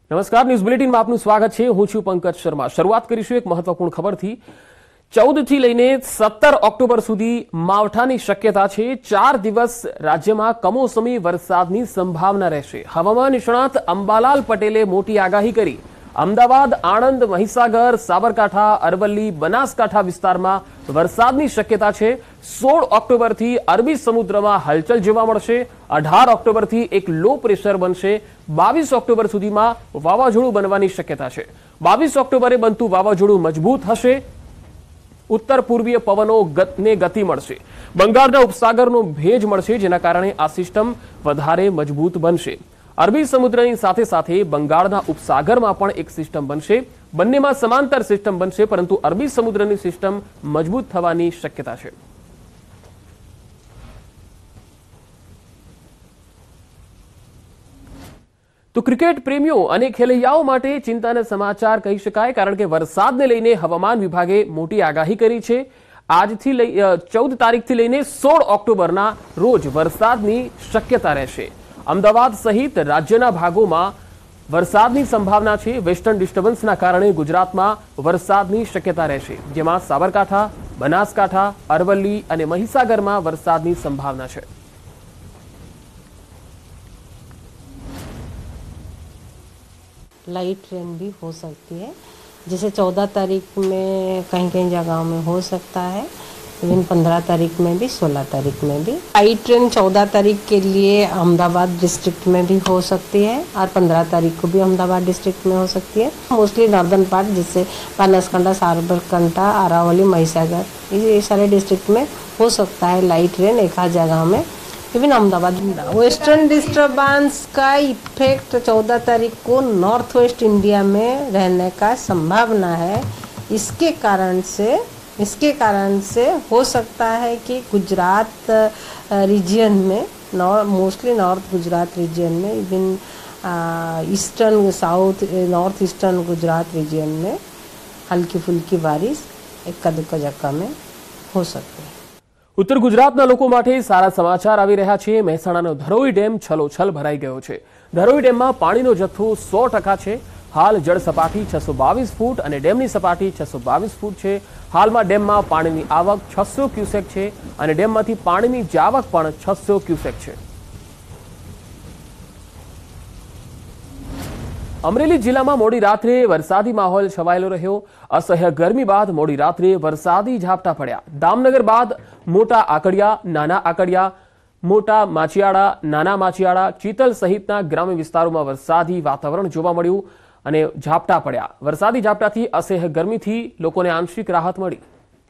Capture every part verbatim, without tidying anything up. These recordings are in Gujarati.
નમસ્કાર, ન્યૂઝ બુલેટિનમાં આપનું સ્વાગત છે। હું છું પંકજ શર્મા। શરૂઆત કરીશું એક મહત્વપૂર્ણ ખબરથી। ચૌદ થી લઈને સત્તર ઓક્ટોબર સુધી માવઠાની શક્યતા છે। ચાર દિવસ રાજ્યમાં કમોસમી વરસાદની સંભાવના રહેશે। હવામાન નિષ્ણાત અંબાલાલ પટેલે મોટી આગાહી કરી। અમદાવાદ, આણંદ, મહીસાગર, સાબરકાંઠા, અરવલ્લી, બનાસકાંઠા વિસ્તારમાં વરસાદની શક્યતા છે। સોળ ઓક્ટોબરથી અરબી સમુદ્રમાં હલચલ જોવા મળશે। અઢાર ઓક્ટોબરથી એક લો પ્રેશર બનશે। બાવીસ ઓક્ટોબર સુધીમાં વાવાઝોડું બનવાની શક્યતા છે। બાવીસ ઓક્ટોબરે બનતું વાવાઝોડું મજબૂત હશે। ઉત્તર પૂર્વીય પવનોને ગતિ મળશે। બંગાળના ઉપસાગરનો ભેજ મળશે, જેના કારણે આ સિસ્ટમ વધારે મજબૂત બનશે। અરબી સમુદ્રની સાથે સાથે બંગાળના ઉપસાગરમાં પણ એક સિસ્ટમ બનશે। બંનેમાં સમાંતર સિસ્ટમ બનશે, પરંતુ અરબી સમુદ્રની સિસ્ટમ મજબૂત થવાની શક્યતા છે। તો ક્રિકેટ પ્રેમીઓ અને ખેલૈયાઓ માટે ચિંતાના સમાચાર કહી શકાય, કારણ કે વરસાદને લઈને હવામાન વિભાગે મોટી આગાહી કરી છે। આજથી લઈ ચૌદ તારીખથી લઈને સોળ ઓક્ટોબરના રોજ વરસાદની શક્યતા રહેશે। અમદાવાદ સહિત રાજ્યના ભાગોમાં વરસાદની સંભાવના છે। વેસ્ટર્ન ડિસ્ટર્બન્સના કારણે ગુજરાતમાં વરસાદની શક્યતા રહેશે, જેમાં સાબરકાંઠા, બનાસકાંઠા, અરવલ્લી અને મહીસાગરમાં વરસાદની સંભાવના છે। लाइट रेन भी हो सकती है, जैसे चौदह तारीख में कहीं कहीं जगहों में हो सकता है, इवन पंद्रह तारीख में भी, सोलह तारीख में भी। लाइट रेन चौदह तारीख के लिए अहमदाबाद डिस्ट्रिक्ट में भी हो सकती है और पंद्रह तारीख को भी अहमदाबाद डिस्ट्रिक्ट में हो सकती है। मोस्टली नॉर्दर्न पार्ट, जिससे बनासकांठा, साबरकांठा, अरावली, महीसागर, ये सारे डिस्ट्रिक्ट में हो सकता है लाइट रेन एक आध जगह में। इवन अहमदाबाद वेस्टर्न डिस्टर्बेंस का इफेक्ट चौदह तारीख को नॉर्थ वेस्ट इंडिया में रहने का संभावना है। इसके कारण से इसके कारण से हो सकता है कि गुजरात रीजन में, मोस्टली नॉर्थ गुजरात रीजन में, even eastern south north eastern Gujarat region में हल्की फुल्की बारिश एक्का दुक्का जगह में हो सकती है। ઉત્તર ગુજરાતના લોકો માટે સારા સમાચાર આવી રહ્યા છે। મહેસાણાનો ધરોઈ ડેમ છલોછલ ભરાઈ ગયો છે। ધરોઈ ડેમમાં પાણીનો જથ્થો સો ટકા છે। હાલ જળ સપાટી છસો બાવીસ ફૂટ અને ડેમની સપાટી છસો બાવીસ ફૂટ છે। હાલમાં ડેમમાં પાણીની આવક છસો ક્યુસેક છે અને ડેમમાંથી પાણીની જાવક પણ છસો ક્યુસેક છે। અમરેલી જિલ્લામાં મોડી રાત્રે વરસાદી માહોલ છવાયેલો રહ્યો। અસહ્ય ગરમી બાદ મોડી રાત્રે વરસાદી ઝાપટા પડ્યા। દામનગર બાદ મોટા આકડિયા, નાના આકડિયા, મોટા માચિયાડા, નાના માચિયાડા, ચીતલ સહિતના ગ્રામ્ય વિસ્તારોમાં વરસાદી વાતાવરણ જોવા મળ્યું અને ઝાપટા પડ્યા। વરસાદી ઝાપટાથી અસહ્ય ગરમીથી લોકોને આંશિક રાહત મળી।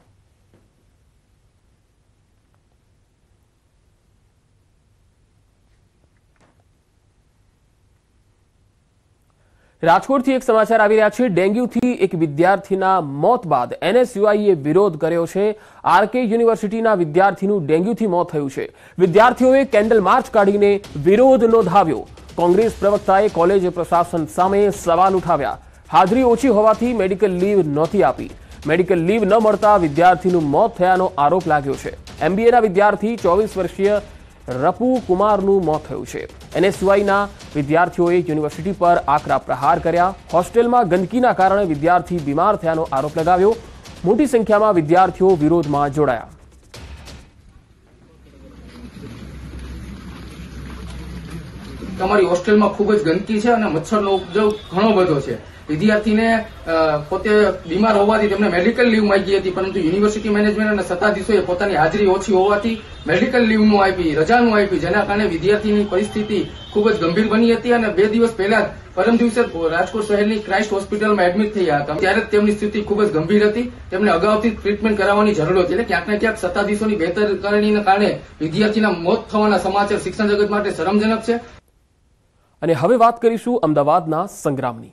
રાજકોટથી એક સમાચાર આવી રહ્યા છે। ડેન્ગ્યુથી એક વિદ્યાર્થીના મોત બાદ એનએસયુઆઈએ વિરોધ કર્યો છે। આરકે યુનિવર્સિટીના વિદ્યાર્થીનું ડેન્ગ્યુથી મોત થયું છે। વિદ્યાર્થીઓએ કેન્ડલ માર્ચ કાઢીને વિરોધ નોંધાવ્યો। કોંગ્રેસ પ્રવક્તાએ કોલેજ પ્રશાસન સામે સવાલ ઉઠાવ્યા। હાજરી ઓછી હોવાથી મેડિકલ લીવ નહોતી આપી। મેડિકલ લીવ ન મળતા વિદ્યાર્થીનું મોત થયાનો આરોપ લાગ્યો છે। એમબીએના વિદ્યાર્થી ચોવીસ વર્ષીય રપુ કુમારનું મોત થયું છે। એનએસયુઆઈના વિદ્યાર્થીઓએ યુનિવર્સિટી પર આકરા પ્રહાર કર્યા। હોસ્ટેલમાં ગંદકીના કારણે વિદ્યાર્થી બીમાર થયાનો આરોપ લગાવ્યો। મોટી સંખ્યામાં વિદ્યાર્થીઓ વિરોધમાં જોડાયા। તમારી હોસ્ટેલમાં ખૂબ જ ગંદકી છે અને મચ્છરનો ઉપદ્રવ ઘણો બધો છે। વિદ્યાર્થીને પોતે બીમાર હોવાથી તેમને મેડિકલ લીવ માંગી હતી, પરંતુ યુનિવર્સિટી મેનેજમેન્ટ અને સત્તાધીશોએ પોતાની હાજરી ઓછી હોવાથી મેડિકલ લીવનું આપી, રજાનું આપી, જેના કારણે વિદ્યાર્થીની પરિસ્થિતિ ખૂબ જ ગંભીર બની હતી અને બે દિવસ પહેલા પરમ દિવસે રાજકોટ શહેરની ક્રાઇસ્ટ હોસ્પિટલમાં એડમિટ થયા હતા। ત્યારે તેમની સ્થિતિ ખૂબ જ ગંભીર હતી। તેમને અગાઉથી ટ્રીટમેન્ટ કરાવવાની જરૂર હતી। એટલે ક્યાંક ને ક્યાંક સત્તાધીશોની બેદરકારીના કારણે વિદ્યાર્થીના મોત થવાના સમાચાર શિક્ષણ જગત માટે શરમજનક છે। અને હવે વાત કરીશું અમદાવાદના સંગ્રામની।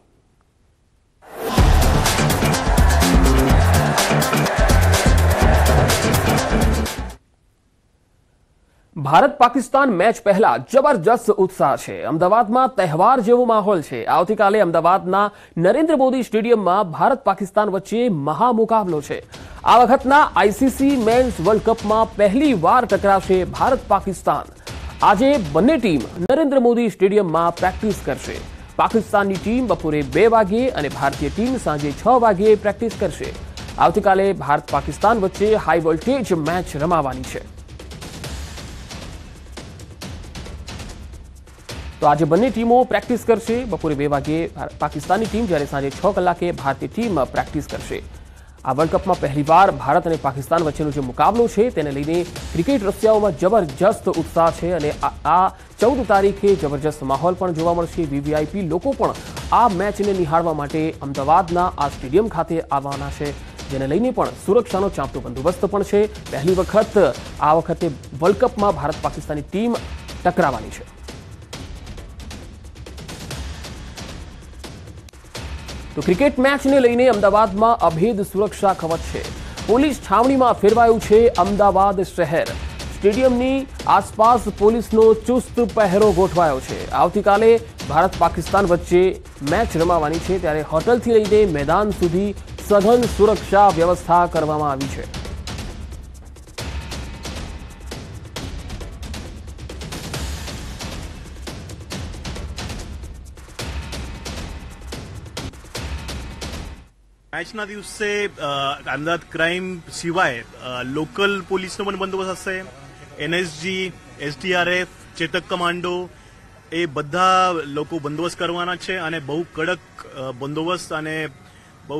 ભારત પાકિસ્તાન મેચ પહેલા જબરજસ્ત ઉત્સાહ છે। અમદાવાદમાં તહેવાર જેવો માહોલ છે। આવતીકાલે અમદાવાદના નરેન્દ્ર મોદી સ્ટેડિયમમાં ભારત પાકિસ્તાન વચ્ચે મહામુકાબલો છે। આ વખતના આઈસીસી મેન્સ વર્લ્ડ કપમાં પહેલી વાર ટકરાશે ભારત પાકિસ્તાન। આજે બંને ટીમ નરેન્દ્ર મોદી સ્ટેડિયમમાં પ્રેક્ટિસ કરશે। પાકિસ્તાનની ટીમ બપોરે બે વાગ્યે અને ભારતીય ટીમ સાંજે છ વાગ્યે પ્રેક્ટિસ કરશે. આવતીકાલે ભારત પાકિસ્તાન વચ્ચે હાઈ વોલ્ટેજ મેચ રમાવાની છે. તો આજે બંને ટીમો પ્રેક્ટિસ કરશે. બપોરે બે વાગ્યે પાકિસ્તાનની ટીમ જ્યારે સાંજે છ કલાકે ભારતીય ટીમ પ્રેક્ટિસ કરશે. આ વર્લ્ડ કપમાં પહેલીવાર ભારત અને પાકિસ્તાન વચ્ચેનો જે મુકાબલો છે તેને લઈને ક્રિકેટ રસિયાઓમાં જબરજસ્ત ઉત્સાહ છે અને આ ચૌદ તારીખે જબરજસ્ત માહોલ પણ જોવા મળશે. વીવીઆઈપી લોકો પણ આ મેચને નિહાળવા માટે અમદાવાદના આ સ્ટેડિયમ ખાતે આવવાના છે, જેને લઈને પણ સુરક્ષાનો ચાંપતો બંદોબસ્ત પણ છે. પહેલી વખત આ વખતે વર્લ્ડ કપમાં ભારત પાકિસ્તાનની ટીમ ટકરાવાની છે. તો ક્રિકેટ મેચને લઈને અમદાવાદમાં અભેદ સુરક્ષા કવચ છે. પોલીસ છાવણીમાં ફેરવાયું છે અમદાવાદ શહેર. સ્ટેડિયમની આસપાસ પોલીસનો ચુસ્ત પહેરો ગોઠવાયો છે. આવતીકાલે ભારત પાકિસ્તાન વચ્ચે મેચ રમાવાની છે, ત્યારે હોટલથી લઈને મેદાન સુધી સઘન સુરક્ષા વ્યવસ્થા કરવામાં આવી છે. મેચના દિવસે અમદાવાદ ક્રાઇમ સિવાય લોકલ પોલીસનો પણ બંદોબસ્ત હશે. એનએસજી, એસડીઆરએફ, ચેતક કમાન્ડો એ બધા લોકો બંદોબસ્ત કરવાના છે અને બહુ કડક બંદોબસ્ત અને બહુ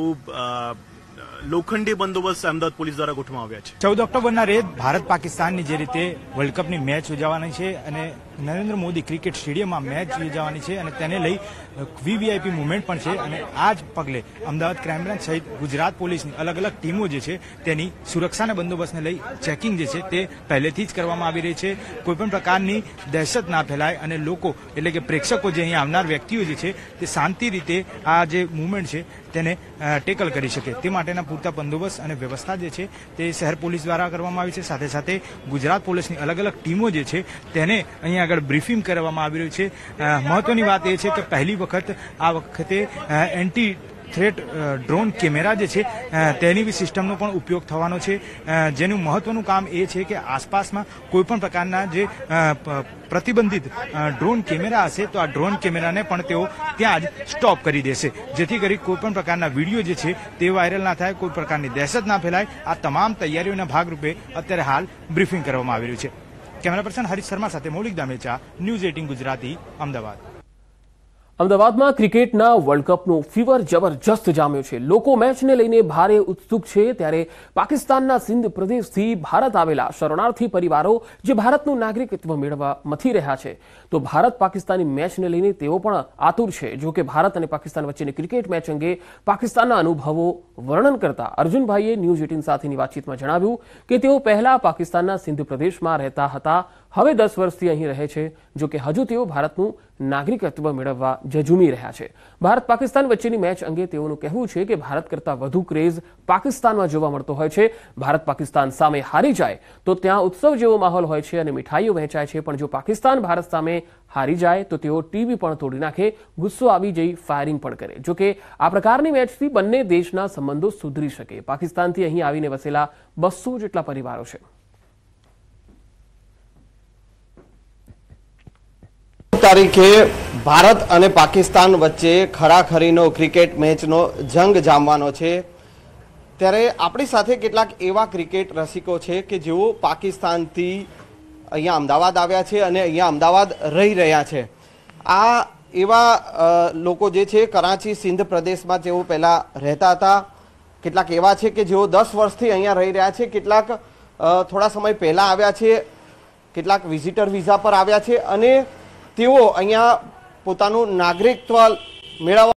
લોખંડી બંદોબસ્ત અમદાવાદ પોલીસ દ્વારા ગોઠવવામાં આવ્યા છે. ચૌદ ઓક્ટોબરના રોજ ભારત પાકિસ્તાનની જે રીતે વર્લ્ડ કપની મેચ યોજાવાની છે અને નરેન્દ્ર મોદી ક્રિકેટ સ્ટેડિયમમાં મેચ યોજાવાની છે અને તેને લઈ વીવીઆઈપી મુવમેન્ટ પણ છે અને આ જ પગલે અમદાવાદ ક્રાઇમ બ્રાન્ચ સહિત ગુજરાત પોલીસની અલગ અલગ ટીમો જે છે તેની સુરક્ષાના બંદોબસ્તને લઈ ચેકિંગ જે છે તે પહેલેથી જ કરવામાં આવી રહી છે. કોઈપણ પ્રકારની દહેશત ના ફેલાય અને લોકો એટલે કે પ્રેક્ષકો જે અહીં આવનાર વ્યક્તિઓ જે છે તે શાંતિ રીતે આ જે મુવમેન્ટ છે તેને ટેકલ કરી શકે તે માટેના પૂરતા બંદોબસ્ત અને વ્યવસ્થા જે છે તે શહેર પોલીસ દ્વારા કરવામાં આવી છે. સાથે સાથે ગુજરાત પોલીસની અલગ અલગ ટીમો જે છે તેને અહીંયા આગળ બ્રીફિંગ કરવામાં આવી રહ્યું છે. મહત્વની વાત એ છે કે પહેલી વખત આ વખતે એન્ટી થ્રેટ ડ્રોન કેમેરા જે છે તેની બી સિસ્ટમનો પણ ઉપયોગ થવાનો છે, જેનું મહત્વનું કામ એ છે કે આસપાસમાં કોઈપણ પ્રકારના જે પ્રતિબંધિત ડ્રોન કેમેરા હશે તો આ ડ્રોન કેમેરાને પણ તેઓ ત્યાં જ સ્ટોપ કરી દેશે, જેથી કરી કોઈપણ પ્રકારના વિડીયો જે છે તે વાયરલ ના થાય, કોઈ પ્રકારની દહેશત ના ફેલાય. આ તમામ તૈયારીઓના ભાગરૂપે અત્યારે હાલ બ્રીફિંગ કરવામાં આવી રહ્યું છે. કેમેરા પર્સન હરીશ શર્મા સાથે મૌલિક દામેચા, ન્યૂઝ એટીન ગુજરાતી, અમદાવાદ. અમદાવાદમાં ક્રિકેટના વર્લ્ડ કપનો ફીવર જબરજસ્ત જામ્યો છે. લોકો મેચને લઈને ભારે ઉત્સુક છે, ત્યારે પાકિસ્તાનના સિંધ પ્રદેશથી ભારત આવેલા શરણાર્થી પરિવારો જે ભારતનું નાગરિકત્વ મેળવવા મથી રહ્યા છે, તો ભારત પાકિસ્તાની મેચને લઈને તેઓ પણ આતુર છે. જો કે ભારત અને પાકિસ્તાન વચ્ચેની ક્રિકેટ મેચ અંગે પાકિસ્તાનના અનુભવો વર્ણન કરતા અર્જુનભાઈએ ન્યૂઝ એટીન સાથેની વાતચીતમાં જણાવ્યું કે તેઓ પહેલા પાકિસ્તાનના સિંધ પ્રદેશમાં રહેતા હતા, હવે દસ વર્ષથી અહીં રહે છે. જો કે હજુ તેઓ ભારતનું નાગરિકત્વ મેળવવા ઝઝૂમી રહ્યા છે. ભારત પાકિસ્તાન વચ્ચેની મેચ અંગે તેઓનું કહેવું છે કે ભારત કરતાં વધુ ક્રેઝ પાકિસ્તાનમાં જોવા મળતો હોય છે. ભારત પાકિસ્તાન સામે હારી જાય તો ત્યાં ઉત્સવ જેવો માહોલ હોય છે અને મીઠાઈઓ વહેંચાય છે, પણ જો પાકિસ્તાન ભારત સામે હારી જાય તો તેઓ ટીવી પણ તોડી નાખે, ગુસ્સો આવી જઈ ફાયરિંગ પણ કરે. જો કે આ પ્રકારની મેચથી બંને દેશના સંબંધો સુધરી શકે. પાકિસ્તાનથી અહીં આવીને વસેલા બસો જેટલા પરિવારો છે. તારીખે ભારત અને પાકિસ્તાન વચ્ચે ખરાખરીનો ક્રિકેટ મેચનો જંગ જામવાનો છે, ત્યારે આપણી સાથે કેટલાક એવા ક્રિકેટ રસિકો છે કે જેઓ પાકિસ્તાનથી અહીંયા અમદાવાદ આવ્યા છે અને અહીંયા અમદાવાદ રહી રહ્યા છે. આ એવા લોકો જે છે કરાચી સિંધ પ્રદેશમાં જેઓ પહેલાં રહેતા હતા, કેટલાક એવા છે કે જેઓ દસ વર્ષથી અહીંયા રહી રહ્યા છે, કેટલાક થોડા સમય પહેલાં આવ્યા છે, કેટલાક વિઝિટર વિઝા પર આવ્યા છે અને તેઓ અહીંયા પોતાનું નાગરિકત્વ મેળવવા